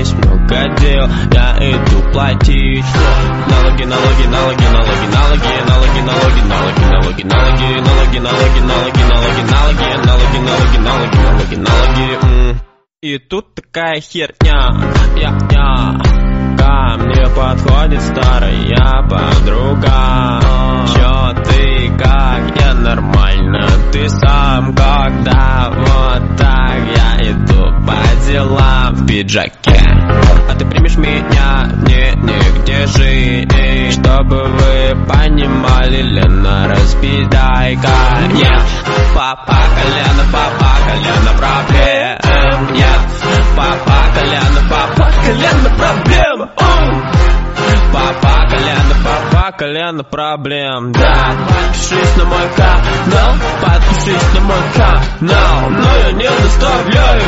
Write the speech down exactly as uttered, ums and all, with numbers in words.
есть много дел, я иду платить. Налоги, налоги, налоги, налоги, налоги, налоги, налоги, налоги, налоги, налоги, налоги, налоги, налоги, налоги, налоги, налоги, налоги, налоги, налоги, налоги. И тут такая херня, я, я. Ко мне подходит старая подруга. Чё ты, как я нормально, ты сам когда вот так я иду по делам в пиджаке. А ты примешь меня, не, нигде жить. Чтобы вы понимали, Лена, распидайка. Нет, папа колено, папа колено проблем. Нет, папа колено, папа колено проблем. Папа колено, папа колено проблем. Да, подпишись на мой канал, подпишись на мой канал. Но я не заставляю